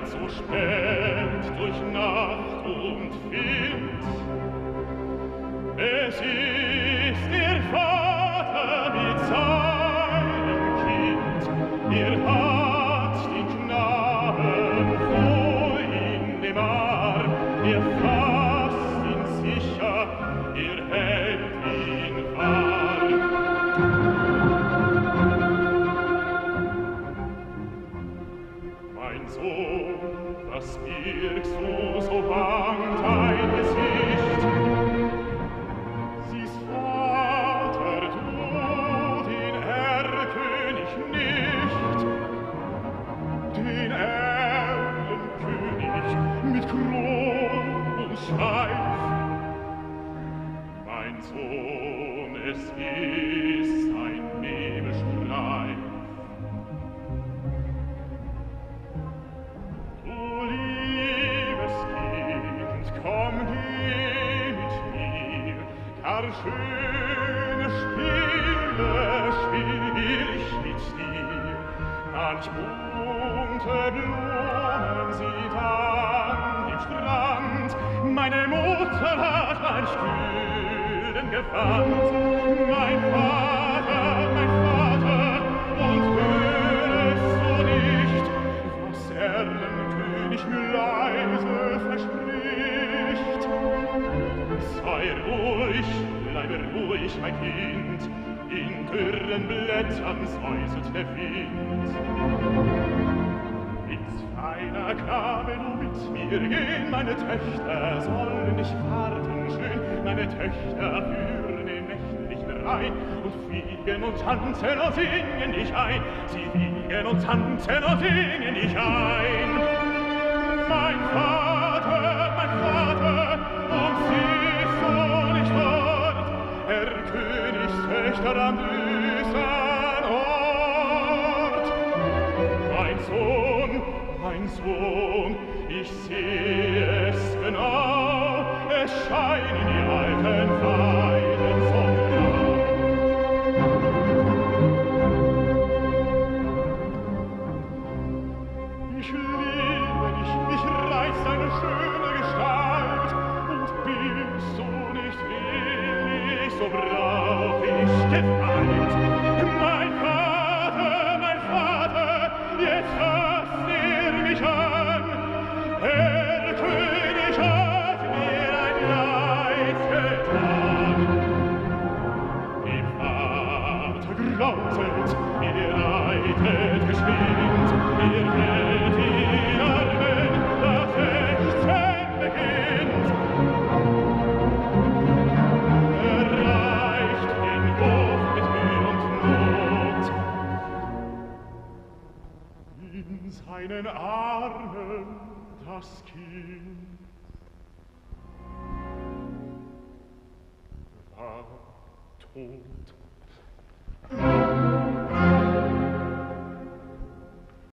so spät durch Nacht und Wind. Es ist der Vater mit seinem Kind, hat die Knaben vor in dem Arm, fasst ihn sicher, hält ihn warm. Mein Sohn, was birgst du so bang dein Gesicht? Siehst, Vater, du den Erlkönig nicht, den Erlenkönig mit Kron und Schweif. Mein Sohn, es ist ein Nebelstreif. Du liebes Kind, komm, geh mit mir, gar schöne Spiele spiel ich mit dir. Manch bunte Blumen sieht an im Strand, meine Mutter hat manch Kühlen gewandt. Mein Vater, und hörest du nicht, was Erlenkönig mir leise verspricht? Sei ruhig, bleibe ruhig, mein Kind, in dürren Blättern säuselt der Wind. Ins feiner Knabe du mit mir gehen, meine Töchter sollen dich warten schön, meine Töchter führen den nächtlichen Rhein und fliegen und tanzen und singen dich ein, sie fliegen und tanzen und singen dich ein. Mein Vater, und siehst du nicht dort, Königstöchter am düstern Ort? Mein Sohn, ich seh es genau, es scheinen die alten Weiden so blau. Ich liebe dich, mich reizt deine schöne Gestalt, und bist du nicht willig, so brauch ich Gewalt. Mein Vater, jetzt fasst mich an, der König hat mir ein Leid getan. Dem Vater grauset, reitet geschwind, hält die Armen, das Ächzen beginnt. Erreicht den Hof mit Mühe und Not. In seinen Armen das Kind war tot.